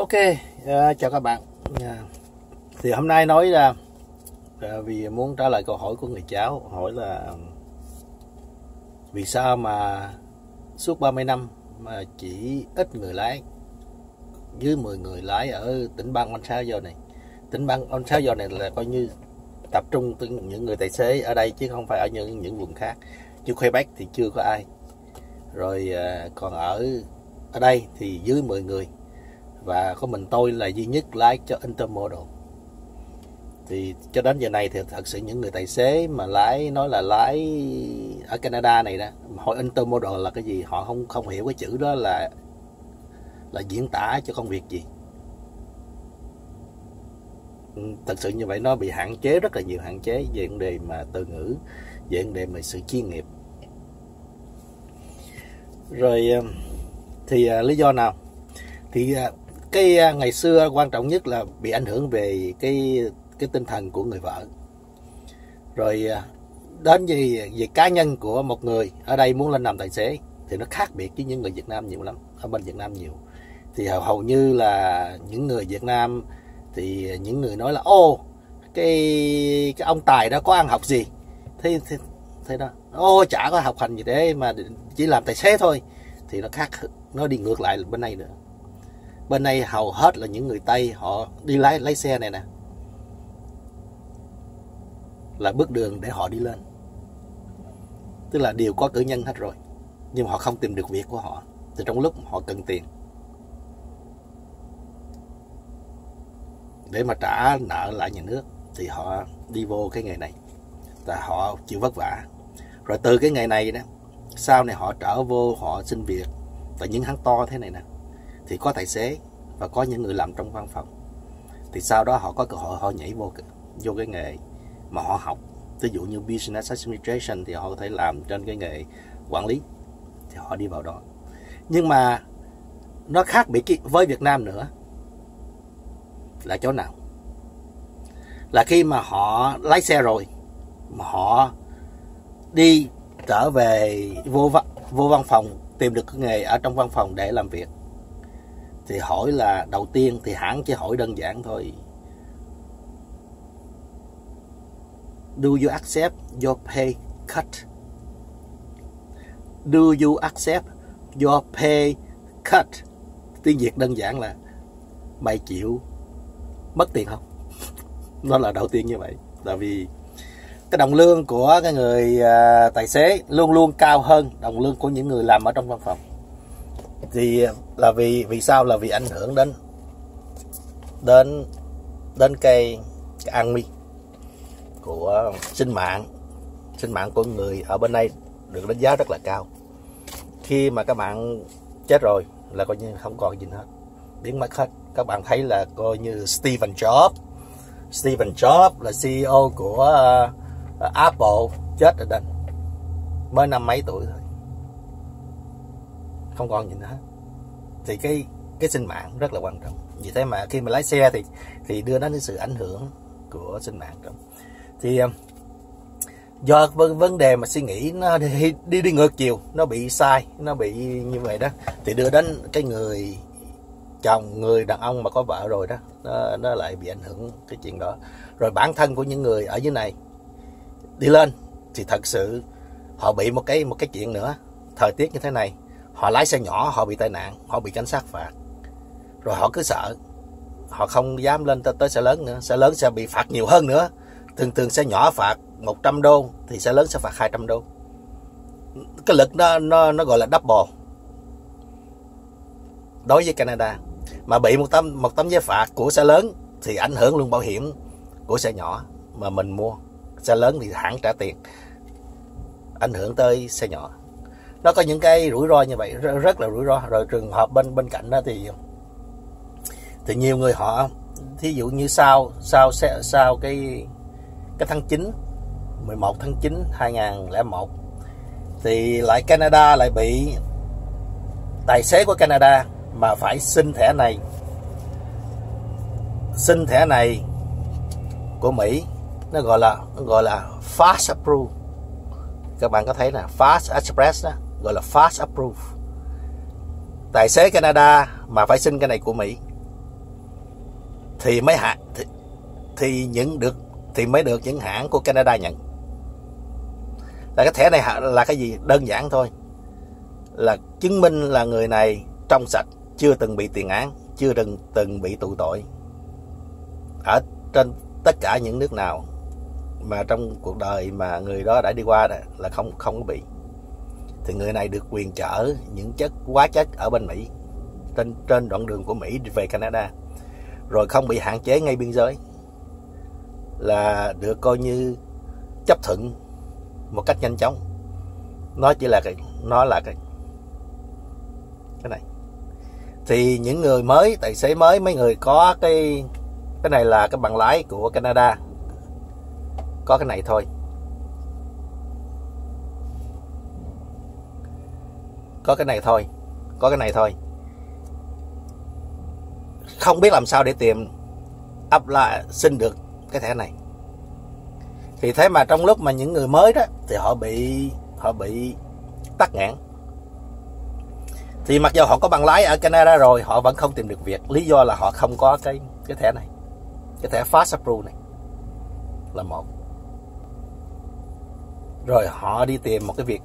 Ok, chào các bạn. Thì hôm nay nói là vì muốn trả lời câu hỏi của người cháu, hỏi là vì sao mà suốt 30 năm mà chỉ ít người lái, dưới 10 người lái ở tỉnh bang Ontario này. Tỉnh bang Ontario này là coi như tập trung từ những người tài xế ở đây chứ không phải ở những vùng khác. Chứ Quebec thì chưa có ai. Rồi còn ở đây thì dưới 10 người. Và có mình tôi là duy nhất lái cho Intermodal. Thì cho đến giờ này thì thật sự những người tài xế mà nói là lái ở Canada này đó, hỏi Intermodal là cái gì, họ không hiểu cái chữ đó là diễn tả cho công việc gì. Thật sự như vậy nó bị hạn chế, rất là nhiều hạn chế về vấn đề mà từ ngữ, về vấn đề mà sự chuyên nghiệp. Rồi thì lý do nào? Thì cái ngày xưa quan trọng nhất là bị ảnh hưởng về cái tinh thần của người vợ. Rồi đến về cá nhân của một người ở đây muốn lên làm tài xế thì nó khác biệt với những người Việt Nam nhiều lắm. Ở bên Việt Nam nhiều thì hầu như là những người Việt Nam thì những người nói là ô cái ông Tài đó có ăn học gì thế đó, ô chả có học hành gì thế mà chỉ làm tài xế thôi. Thì nó khác, nó đi ngược lại bên này nữa. Bên này hầu hết là những người Tây, họ đi lái xe này nè là bước đường để họ đi lên, tức là đều có cử nhân hết rồi, nhưng mà họ không tìm được việc của họ. Thì trong lúc họ cần tiền để mà trả nợ lại nhà nước thì họ đi vô cái nghề này và họ chịu vất vả. Rồi từ cái nghề này đó, sau này họ trở vô họ xin việc tại những hãng to thế này nè, thì có tài xế và có những người làm trong văn phòng. Thì sau đó họ có cơ hội họ nhảy vô cái nghề mà họ học. Ví dụ như Business Administration thì họ có thể làm trên cái nghề quản lý, thì họ đi vào đó. Nhưng mà nó khác biệt với Việt Nam nữa là chỗ nào? Là khi mà họ lái xe rồi mà họ đi trở về vô văn phòng, tìm được cái nghề ở trong văn phòng để làm việc, thì hỏi là đầu tiên thì hãng chỉ hỏi đơn giản thôi: Do you accept your pay cut? Do you accept your pay cut? Tiếng Việt đơn giản là mày chịu mất tiền không? Đó là đầu tiên như vậy. Tại vì cái đồng lương của cái người tài xế luôn luôn cao hơn đồng lương của những người làm ở trong văn phòng. Thì là vì sao? Là vì ảnh hưởng đến cái an nguy của sinh mạng của người ở bên đây được đánh giá rất là cao. Khi mà các bạn chết rồi là coi như không còn gì hết, biến mất hết. Các bạn thấy là coi như Steve Jobs là CEO của Apple, chết ở đây mới 50 mấy tuổi thôi, không còn gì nữa hết. Thì cái sinh mạng rất là quan trọng. Vì thế mà khi mà lái xe thì đưa đến sự ảnh hưởng của sinh mạng. Thì do vấn đề mà suy nghĩ nó đi ngược chiều, nó bị sai, nó bị như vậy đó, thì đưa đến cái người chồng, người đàn ông mà có vợ rồi đó, nó lại bị ảnh hưởng cái chuyện đó. Rồi bản thân của những người ở dưới này đi lên thì thật sự họ bị một cái chuyện nữa. Thời tiết như thế này, họ lái xe nhỏ, họ bị tai nạn, họ bị cảnh sát phạt, rồi họ cứ sợ, họ không dám lên tới xe lớn nữa. Xe lớn sẽ bị phạt nhiều hơn nữa. Thường xe nhỏ phạt 100 đô thì xe lớn sẽ phạt 200 đô. Cái lực nó gọi là double đối với Canada. Mà bị một tấm vé phạt của xe lớn thì ảnh hưởng luôn bảo hiểm của xe nhỏ mà mình mua. Xe lớn thì hãng trả tiền, ảnh hưởng tới xe nhỏ. Nó có những cái rủi ro như vậy, rất là rủi ro. Rồi trường hợp bên cạnh đó thì nhiều người họ, thí dụ như sau cái tháng 9, 11 tháng 9 2001 thì lại Canada lại bị tài xế của Canada mà phải xin thẻ này của Mỹ, nó gọi là fast approve. Các bạn có thấy nè, fast express đó, gọi là fast approve. Tài xế Canada mà phải xin cái này của Mỹ thì mới mới được những hãng của Canada nhận. Là cái thẻ này là cái gì? Đơn giản thôi, là chứng minh là người này trong sạch, chưa từng bị tiền án, chưa từng bị tù tội ở trên tất cả những nước nào mà trong cuộc đời mà người đó đã đi qua là không có bị. Thì người này được quyền chở những hóa chất ở bên Mỹ trên đoạn đường của Mỹ về Canada, rồi không bị hạn chế ngay biên giới, là được coi như chấp thuận một cách nhanh chóng. Nó chỉ là cái này. Thì những người mới, tài xế mới, mấy người có cái này là cái bằng lái của Canada, có cái này thôi, có cái này thôi, không biết làm sao để tìm apply xin được cái thẻ này. Thì thế mà trong lúc mà những người mới đó thì họ bị tắc nghẽn. Thì mặc dù họ có bằng lái ở Canada rồi, họ vẫn không tìm được việc. Lý do là họ không có cái thẻ này, cái thẻ Fast Approve này là một. Rồi họ đi tìm một cái việc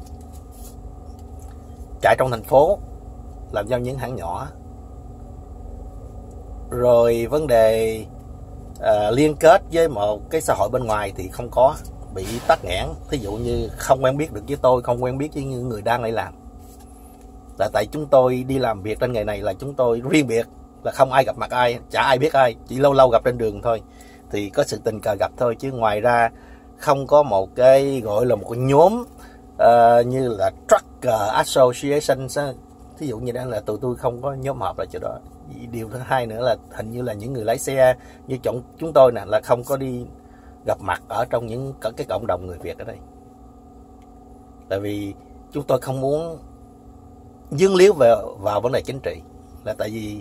chạy trong thành phố, làm cho những hãng nhỏ. Rồi vấn đề liên kết với một cái xã hội bên ngoài thì không có, bị tắc nghẽn. Thí dụ như không quen biết được với tôi, không quen biết với những người đang lại làm. Là tại chúng tôi đi làm việc trên nghề này là chúng tôi riêng biệt, là không ai gặp mặt ai, chả ai biết ai, chỉ lâu lâu gặp trên đường thôi. Thì có sự tình cờ gặp thôi, chứ ngoài ra không có một cái gọi là một cái nhóm như là Trucker Association. Thí dụ như đó là tụi tôi không có nhóm họp lại chỗ đó. Điều thứ hai nữa là hình như là những người lái xe như chúng tôi nè là không có đi gặp mặt ở trong những cái cộng đồng người Việt ở đây. Tại vì chúng tôi không muốn dướng líu vào vấn đề chính trị, là tại vì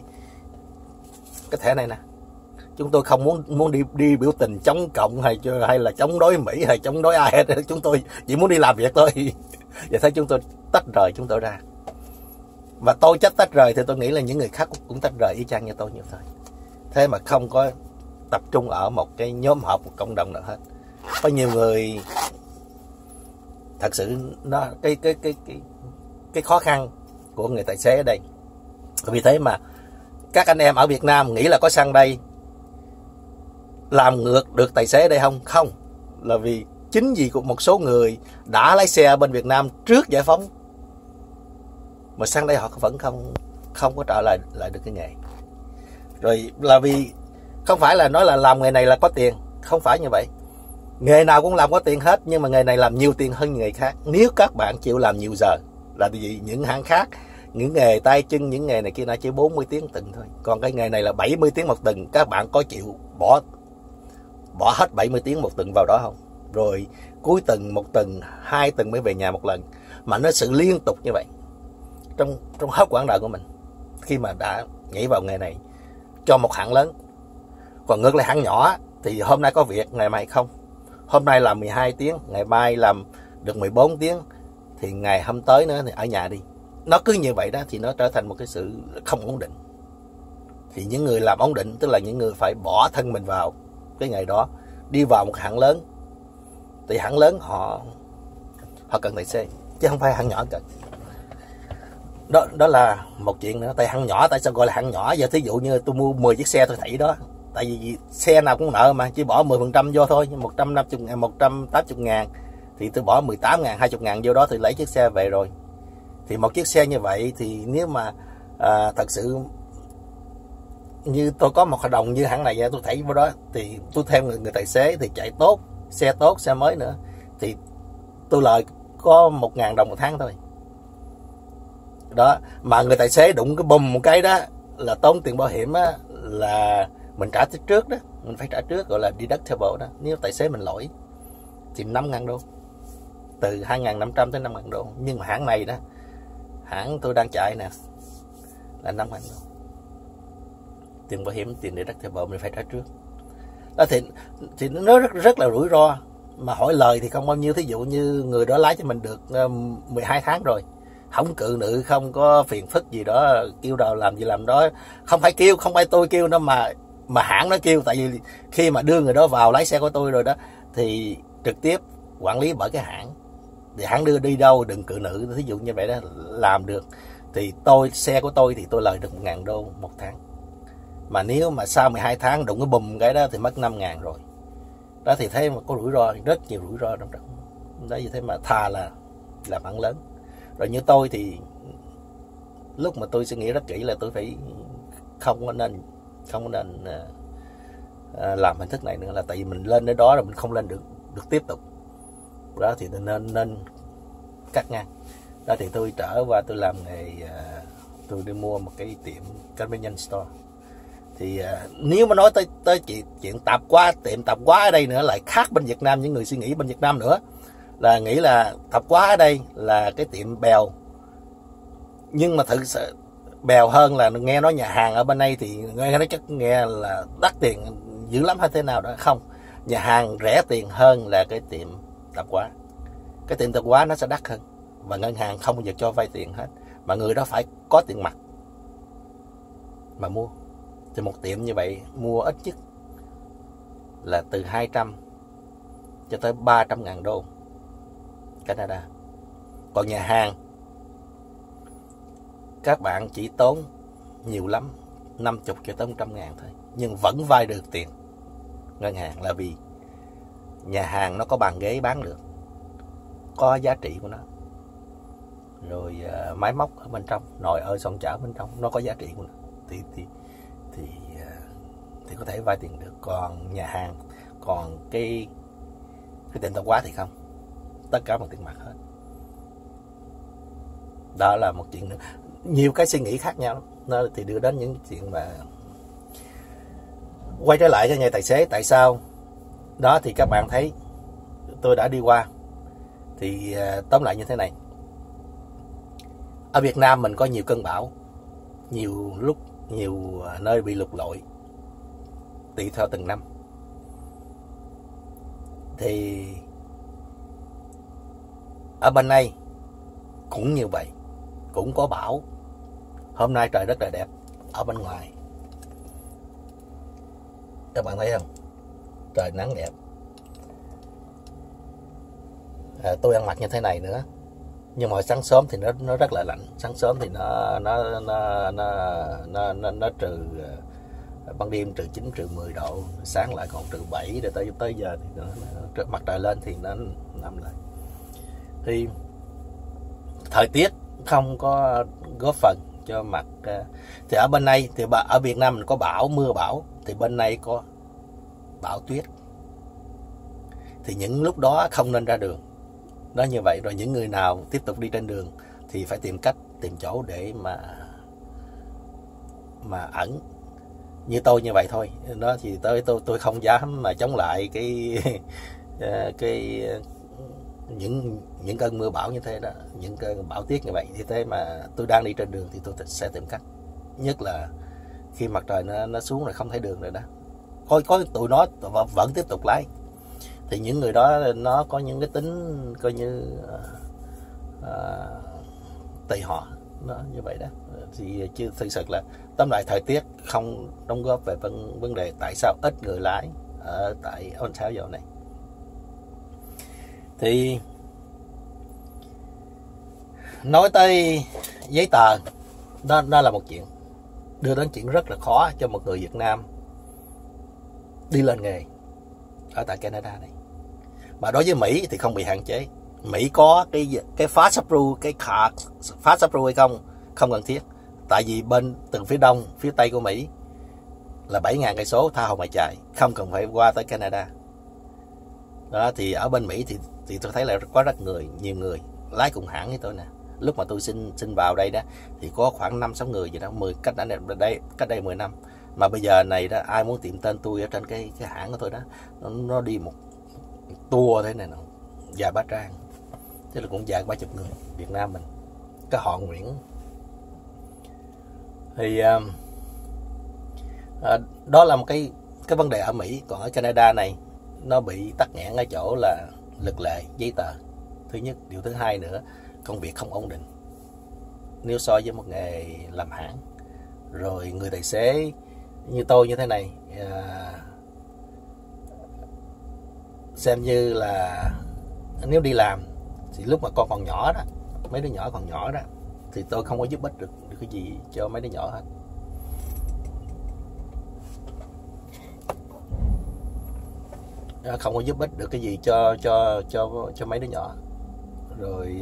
cái thẻ này nè, chúng tôi không muốn đi biểu tình chống cộng hay là chống đối Mỹ hay chống đối ai hết. Chúng tôi chỉ muốn đi làm việc thôi. Vậy thế chúng tôi tách rời chúng tôi ra. Và tôi tách rời thì tôi nghĩ là những người khác cũng tách rời y chang như tôi như thôi. Thế mà không có tập trung ở một cái nhóm họp, một cộng đồng nào hết. Có nhiều người thật sự nó cái khó khăn của người tài xế ở đây. Vì thế mà các anh em ở Việt Nam nghĩ là có sang đây làm ngược được tài xế ở đây không? Không. Là vì chính vì một số người đã lái xe bên Việt Nam trước giải phóng mà sang đây họ vẫn không có trở lại được cái nghề. Rồi là vì không phải là nói là làm nghề này là có tiền, không phải như vậy. Nghề nào cũng làm có tiền hết, nhưng mà nghề này làm nhiều tiền hơn nghề khác. Nếu các bạn chịu làm nhiều giờ, là vì những hãng khác, những nghề tay chân, những nghề này kia nó chỉ 40 tiếng tuần thôi. Còn cái nghề này là 70 tiếng một tuần. Các bạn có chịu bỏ hết 70 tiếng một tuần vào đó không? Rồi cuối tuần, một tuần, 2 tuần mới về nhà một lần. Mà nó sự liên tục như vậy trong hết quãng đời của mình khi mà đã nhảy vào nghề này cho một hãng lớn. Còn ngược lại hãng nhỏ thì hôm nay có việc, ngày mai không. Hôm nay làm 12 tiếng, ngày mai làm được 14 tiếng, thì ngày hôm tới nữa thì ở nhà đi. Nó cứ như vậy đó thì nó trở thành một cái sự không ổn định. Thì những người làm ổn định tức là những người phải bỏ thân mình vào cái nghề đó, đi vào một hãng lớn. Thì hãng lớn họ cần tài xế, chứ không phải hãng nhỏ cần. Đó là một chuyện nữa. Tại hãng nhỏ, tại sao gọi là hãng nhỏ? Giờ thí dụ như tôi mua 10 chiếc xe tôi thảy đó. Tại vì xe nào cũng nợ mà, chỉ bỏ 10% vô thôi, 150.000, 180.000 thì tôi bỏ 18.000, 20.000 vô đó thì lấy chiếc xe về rồi. Thì một chiếc xe như vậy thì nếu mà thật sự như tôi có một hợp đồng như hãng này tôi thảy vô đó, thì tôi thêm người tài xế thì chạy tốt, xe mới nữa, thì tôi lời có 1.000 đồng một tháng thôi. Đó, mà người tài xế đụng cái bùm một cái đó là tốn tiền bảo hiểm á, là mình trả trước đó, mình phải trả trước, gọi là deductible đó. Nếu tài xế mình lỗi thì 5.000 đô, từ 2.500 tới 5.000 đô. Nhưng mà hãng này đó, hãng tôi đang chạy nè, là 5.000 đô. Tiền bảo hiểm, tiền deductible mình phải trả trước đó. Thì nó rất là rủi ro. Mà hỏi lời thì không bao nhiêu. Thí dụ như người đó lái cho mình được 12 tháng rồi, không cự nữ, không có phiền phức gì đó, kêu đâu làm gì làm đó. Không phải tôi kêu đâu, mà mà hãng nó kêu, tại vì khi mà đưa người đó vào lái xe của tôi rồi đó thì trực tiếp quản lý bởi cái hãng, thì hãng đưa đi đâu đừng cự nữ, thí dụ như vậy đó làm được thì xe của tôi thì tôi lời được 1.000 đô một tháng. Mà nếu mà sau 12 tháng đụng cái bùm cái đó thì mất 5.000 rồi. Đó thì thấy mà có rủi ro, rất nhiều rủi ro trong đó. Đó như thế mà thà là làm ăn lớn. Rồi như tôi thì lúc mà tôi suy nghĩ rất kỹ là tôi phải không có nên làm hình thức này nữa, là tại vì mình lên đến đó rồi mình không lên được tiếp tục. Đó thì nên cắt ngang. Đó thì tôi trở qua tôi làm nghề, tôi đi mua một cái tiệm convenience store. Thì nếu mà nói tới chuyện tạp hóa, tiệm tạp hóa ở đây nữa lại khác bên Việt Nam. Những người suy nghĩ bên Việt Nam nữa là nghĩ là tạp hóa ở đây là cái tiệm bèo, nhưng mà thực sự bèo hơn là nghe nói nhà hàng ở bên đây thì nghe nói chắc nghe là đắt tiền dữ lắm hay thế nào đó. Không, nhà hàng rẻ tiền hơn là cái tiệm tạp hóa. Cái tiệm tạp hóa nó sẽ đắt hơn, và ngân hàng không bao giờ cho vay tiền hết, mà người đó phải có tiền mặt mà mua. Thì một tiệm như vậy mua ít nhất là từ 200 cho tới 300.000 đô Canada. Còn nhà hàng các bạn chỉ tốn nhiều lắm 50 cho tới 100.000 thôi, nhưng vẫn vay được tiền ngân hàng, là vì nhà hàng nó có bàn ghế bán được, có giá trị của nó. Rồi máy móc ở bên trong, nồi ơi xoong chảo bên trong nó có giá trị của nó, thì có thể vay tiền được. Còn nhà hàng, còn cái tiệm tạp hóa thì không, tất cả bằng tiền mặt hết. Đó là một chuyện nữa. Nhiều cái suy nghĩ khác nhau lắm. Nó thì đưa đến những chuyện mà quay trở lại cái nghề tài xế. Tại sao? Đó thì các bạn thấy tôi đã đi qua. Thì tóm lại như thế này. Ở Việt Nam mình có nhiều cơn bão, nhiều lúc nhiều nơi bị lụt lội tùy theo từng năm. Thì ở bên đây cũng như vậy, cũng có bão. Hôm nay trời rất là đẹp ở bên ngoài, các bạn thấy không? Trời nắng đẹp. Tôi ăn mặc như thế này nữa, nhưng mà sáng sớm thì nó rất là lạnh. Sáng sớm thì nó trừ, ban đêm trừ 9 trừ 10 độ, sáng lại còn trừ 7, rồi tới giờ thì mặt trời lên thì nó nằm lại. Thì thời tiết không có góp phần cho mặt. Thì ở bên này thì ở Việt Nam mình có bão, mưa bão, thì bên này có bão tuyết. Thì những lúc đó không nên ra đường. Đó như vậy. Rồi những người nào tiếp tục đi trên đường thì phải tìm cách, tìm chỗ để mà ẩn. Như tôi như vậy thôi. Đó thì tôi không dám mà chống lại những cơn mưa bão như thế đó, những cơn bão tuyết như vậy. Thì thế mà tôi đang đi trên đường thì tôi sẽ tìm cách. Nhất là khi mặt trời nó xuống rồi không thấy đường rồi đó. Có tụi nó vẫn tiếp tục lái. Thì những người đó nó có những cái tính coi như tùy họ, nó như vậy đó. Thì chứ thực sự là tóm lại thời tiết không đóng góp về vấn đề tại sao ít người lái ở tại Ontario này. Thì nói tới giấy tờ, đó là một chuyện đưa đến chuyện rất là khó cho một người Việt Nam đi lên nghề ở tại Canada này. Mà đối với Mỹ thì không bị hạn chế. Mỹ có cái fast approve, cái card fast approve hay không cần thiết. Tại vì bên từ phía đông, phía tây của Mỹ là 7.000 cây số tha hồ mà chạy, không cần phải qua tới Canada. Đó thì ở bên Mỹ thì tôi thấy là có nhiều người lái cùng hãng với tôi nè. Lúc mà tôi xin vào đây đó thì có khoảng 5-6 người gì đó, cách đây 10 năm. Mà bây giờ này đó, ai muốn tìm tên tôi ở trên cái hãng của tôi đó, nó đi một tour thế này nè, dài Ba Trang, tức là cũng dài 30 người Việt Nam mình, cái họ Nguyễn. Thì đó là một cái vấn đề ở Mỹ. Còn ở Canada này nó bị tắc nghẽn ở chỗ là luật lệ giấy tờ. Thứ nhất, điều thứ hai nữa, công việc không ổn định nếu so với một nghề làm hãng. Rồi người tài xế như tôi như thế này, xem như là nếu đi làm thì lúc mà con còn nhỏ đó, mấy đứa nhỏ còn nhỏ đó, thì tôi không có giúp ích được cái gì cho mấy đứa nhỏ hết. Không có giúp ích được cái gì cho mấy đứa nhỏ. Rồi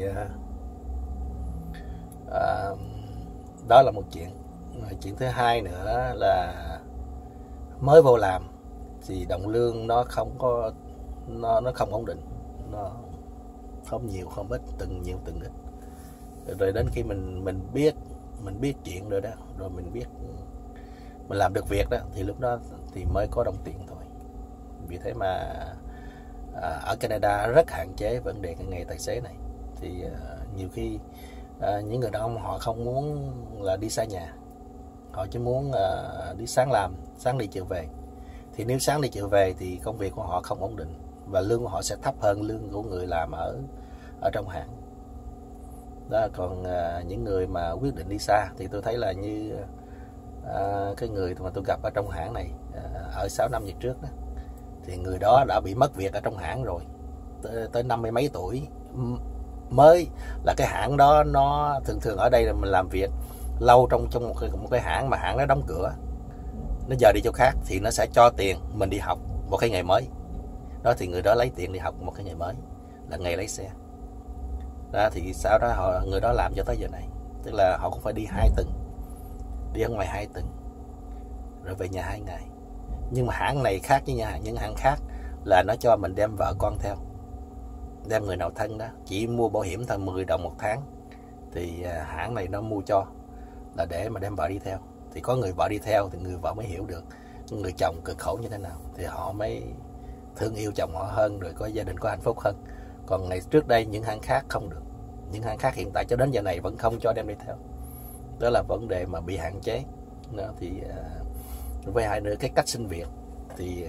đó là một chuyện. Chuyện thứ hai nữa là mới vô làm thì đồng lương nó không có, nó không ổn định, nó không nhiều không ít, từng nhiều từng ít. Rồi đến khi mình biết chuyện rồi đó, rồi mình biết mình làm được việc đó, thì lúc đó thì mới có đồng tiền thôi. Vì thế mà ở Canada rất hạn chế vấn đề cái nghề tài xế này. Thì nhiều khi những người đàn ông họ không muốn là đi xa nhà, họ chỉ muốn đi sáng làm, sáng đi chiều về. Thì nếu sáng đi chiều về thì công việc của họ không ổn định, và lương của họ sẽ thấp hơn lương của người làm ở trong hãng đó. Còn những người mà quyết định đi xa thì tôi thấy là như cái người mà tôi gặp ở trong hãng này ở 6 năm về trước đó, thì người đó đã bị mất việc ở trong hãng rồi, tới 50 mấy tuổi mới là cái hãng đó. Nó thường ở đây là mình làm việc lâu trong một cái hãng mà hãng nó đóng cửa, nó giờ đi chỗ khác thì nó sẽ cho tiền mình đi học một cái nghề mới đó. Thì người đó lấy tiền đi học một cái nghề mới là nghề lái xe đó. Thì sau đó người đó làm cho tới giờ này, tức là họ cũng phải đi 2 tuần, đi ở ngoài 2 tuần rồi về nhà 2 ngày. Nhưng mà hãng này khác với những hãng khác là nó cho mình đem vợ con theo, đem người nào thân đó, chỉ mua bảo hiểm thôi 10 đồng một tháng. Thì hãng này nó mua cho là để mà đem vợ đi theo. Thì có người vợ đi theo thì người vợ mới hiểu được người chồng cực khổ như thế nào, thì họ mới thương yêu chồng họ hơn, rồi có gia đình có hạnh phúc hơn. Còn ngày trước đây những hãng khác không được, những hãng khác hiện tại cho đến giờ này vẫn không cho đem đi theo. Đó là vấn đề mà bị hạn chế đó. Thì với hai nữa, cái cách xin việc thì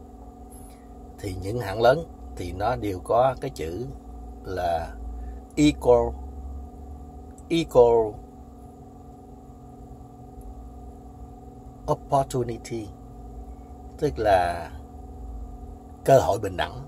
những hãng lớn thì nó đều có cái chữ là equal opportunity, tức là cơ hội bình đẳng.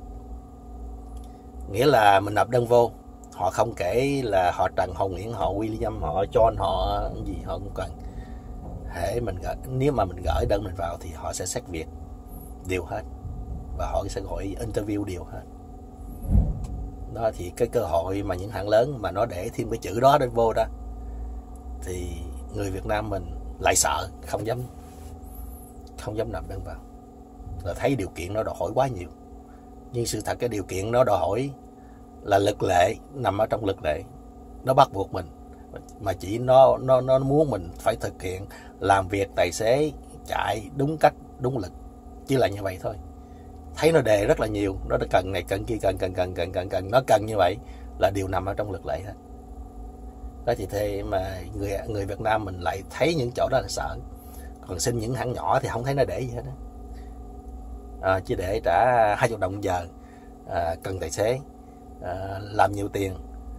Nghĩa là mình nộp đơn vô, họ không kể là họ Trần, họ Nguyễn, họ William, họ John, họ gì, họ không cần. Nếu mà mình gửi đơn mình vào thì họ sẽ xét việc đều hết, và họ sẽ gọi interview đều hết đó. Thì cái cơ hội mà những hãng lớn mà nó để thêm cái chữ đó đến vô đó, thì người Việt Nam mình lại sợ, không dám nộp đơn vào, là thấy điều kiện nó đòi hỏi quá nhiều. Nhưng sự thật cái điều kiện nó đòi hỏi là luật lệ, nằm ở trong luật lệ, nó bắt buộc mình, mà chỉ nó muốn mình phải thực hiện làm việc tài xế, chạy đúng cách đúng lực, chỉ là như vậy thôi. Thấy nó đề rất là nhiều, nó cần này cần kia, cần nó cần như vậy là điều nằm ở trong luật lệ hết đó. Thì thế mà người Việt Nam mình lại thấy những chỗ đó là sợ. Còn xin những hãng nhỏ thì không thấy nó để gì hết đó. Chỉ để trả 20 đồng giờ, cần tài xế, làm nhiều tiền,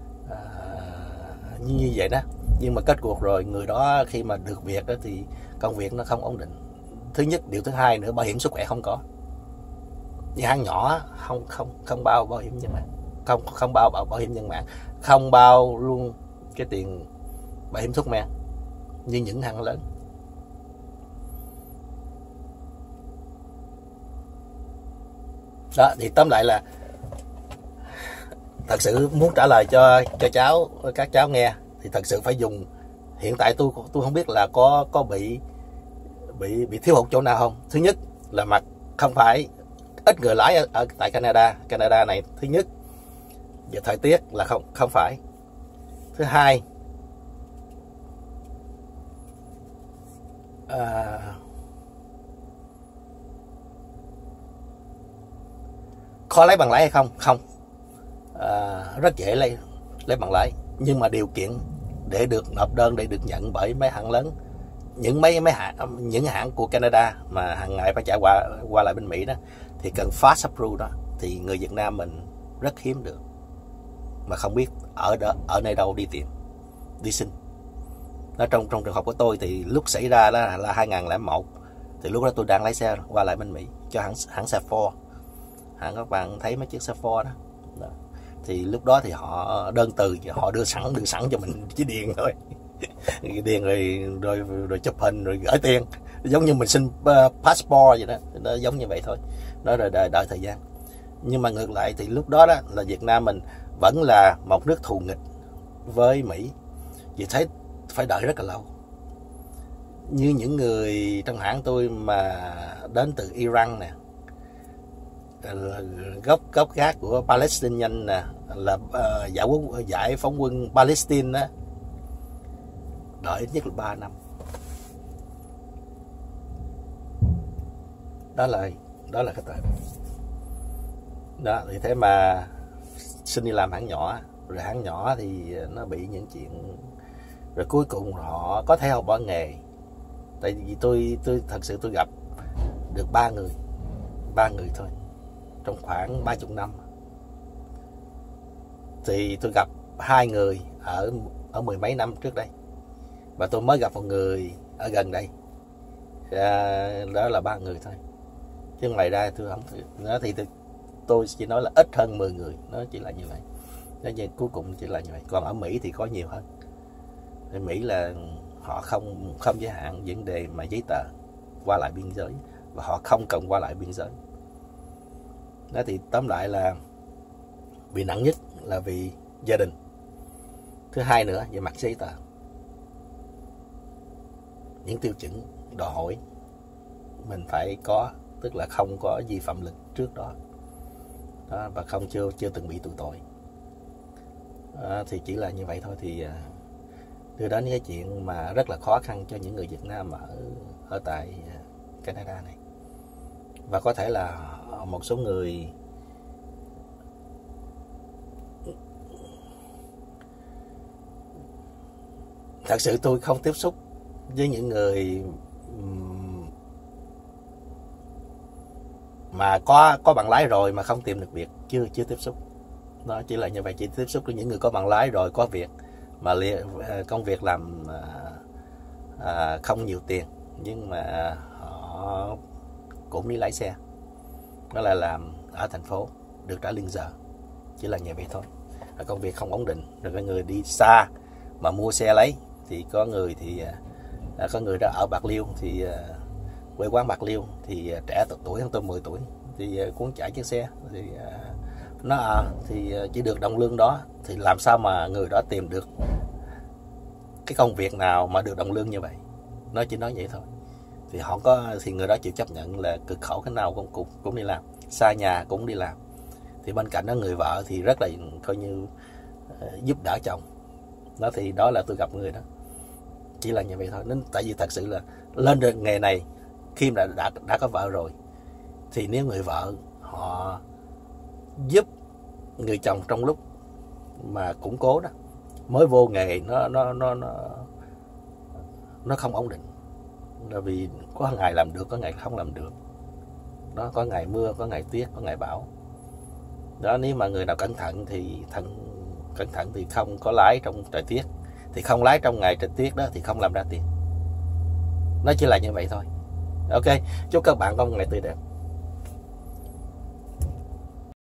như vậy đó. Nhưng mà kết cuộc rồi người đó khi mà được việc đó thì công việc nó không ổn định. Thứ nhất, điều thứ hai nữa, bảo hiểm sức khỏe không có. Những hãng nhỏ không bao bảo hiểm nhân mạng, không bao bảo hiểm nhân mạng, không bao luôn cái tiền bảo hiểm thuốc men như những hãng lớn. Đó, thì tóm lại là thật sự muốn trả lời cho các cháu nghe thì thật sự phải dùng. Hiện tại tôi không biết là có bị thiếu hụt chỗ nào không. Thứ nhất là mặt không phải ít người lái ở tại Canada này. Thứ nhất về thời tiết là không phải. Thứ hai khó lấy bằng lái hay không? Không. Rất dễ lấy bằng lái, nhưng mà điều kiện để được nộp đơn, để được nhận bởi mấy hãng lớn, những hãng của Canada mà hàng ngày phải chạy qua lại bên Mỹ đó, thì cần fast approve đó. Thì người Việt Nam mình rất hiếm được, mà không biết ở nơi đâu đi tìm, đi xin. Nó trong trường hợp của tôi thì lúc xảy ra đó là 2001, thì lúc đó tôi đang lái xe qua lại bên Mỹ cho hãng xe Ford. Hãng các bạn thấy mấy chiếc xe Ford đó. Đó. Thì lúc đó thì họ đơn từ, họ đưa sẵn cho mình chỉ điền thôi. Điền rồi chụp hình rồi gửi tiền, giống như mình xin passport vậy đó, nó giống như vậy thôi. Nó rồi đợi thời gian. Nhưng mà ngược lại thì lúc đó là Việt Nam mình vẫn là một nước thù nghịch với Mỹ, vì thấy phải đợi rất là lâu. Như những người trong hãng tôi mà đến từ Iran nè, gốc gác của Palestine nè, là giải phóng quân Palestine đó, đợi ít nhất là 3 năm. Đó là cái tệ đó. Thì thế mà xin đi làm hãng nhỏ, rồi hãng nhỏ thì nó bị những chuyện, rồi cuối cùng họ có thể họ bỏ nghề. Tại vì tôi thật sự tôi gặp được 3 người thôi trong khoảng 30 năm. Thì tôi gặp 2 người ở 10 mấy năm trước đây, và tôi mới gặp một người ở gần đây. Đó là 3 người thôi, chứ ngoài ra tôi không. Nó thì tôi chỉ nói là ít hơn 10 người, nó chỉ là như vậy. Nó cuối cùng chỉ là như vậy. Còn ở Mỹ thì có nhiều hơn. Ở Mỹ là họ không giới hạn vấn đề mà giấy tờ qua lại biên giới, và họ không cần qua lại biên giới. Đó thì tóm lại là bị nặng nhất là vì gia đình. Thứ hai nữa về mặt giấy tờ, những tiêu chuẩn đòi hỏi mình phải có, tức là không có vi phạm lực trước đó, và chưa từng bị tù tội. Thì chỉ là như vậy thôi, thì đưa đến cái chuyện mà rất là khó khăn cho những người Việt Nam ở tại Canada này. Và có thể là một số người thật sự tôi không tiếp xúc với những người mà có bằng lái rồi mà không tìm được việc, chưa tiếp xúc. Nó chỉ là như vậy, chỉ tiếp xúc với những người có bằng lái rồi, có việc mà công việc làm không nhiều tiền, nhưng mà họ cũng đi lái xe, nó là làm ở thành phố, được trả lương giờ, chỉ là như vậy thôi. Công việc không ổn định. Rồi cái người đi xa mà mua xe lấy, thì có người đó ở Bạc Liêu, thì quê quán Bạc Liêu, thì trẻ tuổi hơn tôi 10 tuổi, thì cũng chạy chiếc xe, thì thì chỉ được đồng lương đó. Thì làm sao mà người đó tìm được cái công việc nào mà được đồng lương như vậy? Nó chỉ nói vậy thôi. Thì người đó chịu chấp nhận là cực khổ cái nào cũng đi làm, xa nhà cũng đi làm. Thì bên cạnh đó người vợ thì rất là coi như giúp đỡ chồng. Đó thì đó là tôi gặp người đó, chỉ là như vậy thôi. Nên tại vì thật sự là lên được nghề này khi mà đã có vợ rồi, thì nếu người vợ họ giúp người chồng trong lúc mà củng cố đó, mới vô nghề nó không ổn định, là vì có ngày làm được, có ngày không làm được. Đó, có ngày mưa, có ngày tuyết, có ngày bão. Đó, nếu mà người nào cẩn thận thì không có lái trong trời tuyết, thì không lái trong ngày trời tuyết đó, thì không làm ra tiền. Nó chỉ là như vậy thôi. Ok, chúc các bạn có một ngày tươi đẹp.